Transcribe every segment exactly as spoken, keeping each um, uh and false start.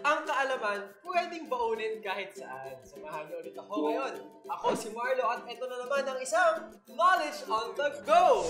Ang kaalaman, pwedeng baunin kahit saan. Samahan niyo ulit ako ngayon. Ako si Marlo at ito na naman ang isang Knowledge on the Go!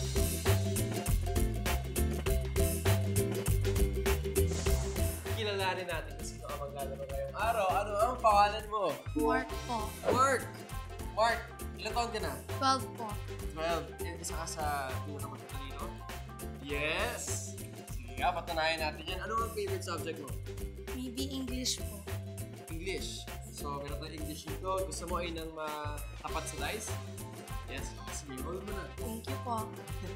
Kilalanin natin kung sino ang maglalaro ngayong araw. Ano ang pangalan mo? Mark po. Mark! Mark, ilang taon ka na? twelve po. twelve. Eh, isa ka sa pinaka matatalino? Yes! Sige nga, patunayan natin yan. Ano ang favorite subject mo? Maybe English po. English. So, meron tayong English dito. Gusto mo ay nang matapat sa dice? Yes. Sige, hold mo na. Thank you po.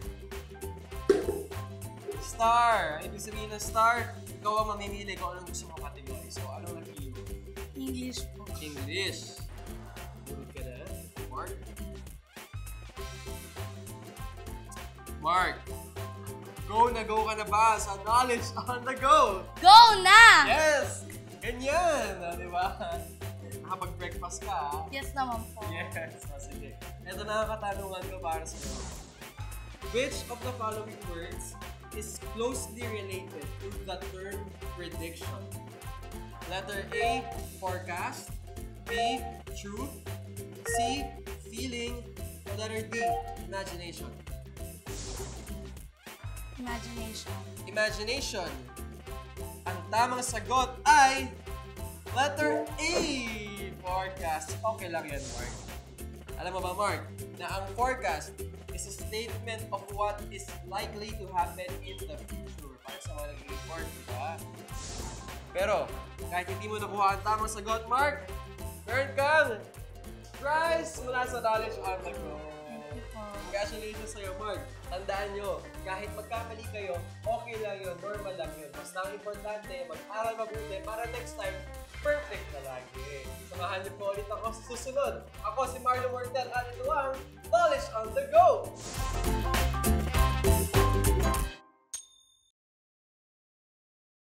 Star! Ibig sabihin ng star, ikaw ang mamimili kung anong gusto mong category. So, anong napili mo? English po. English. Good ka na. Mark? Mark! Go na go ka na ba sa Knowledge on the Go? Go na! Yes! Ganyan! Ah, di ba? Nakapag-breakfast ka, ah? Yes naman po. Yes! Oh, sige. Ito na ang katanungan ko para sa iyo. Which of the following words is closely related to the term prediction? Letter A, forecast. B, truth. C, feeling. O letter D, imagination. Imagination. Imagination. Ang tamang sagot ay letter A, forecast. Okay lang yan, Mark. Alam mo ba, Mark, na ang forecast is a statement of what is likely to happen in the future. Para sa mga nag-report, di ba? Pero, kahit hindi mo nakuha ang tamang sagot, Mark, meron kang prize mula sa Knowledge on the Go. Thank you po. Congratulations sa'yo, Mark. Tandaan nyo, kahit magkamali kayo, okay lang yun, normal lang yun. Basta ang importante, mag-aral mabuti para next time, perfect na lagi. Samahan niyo po ulit ako sa susunod. Ako si Marlo Mortel at ito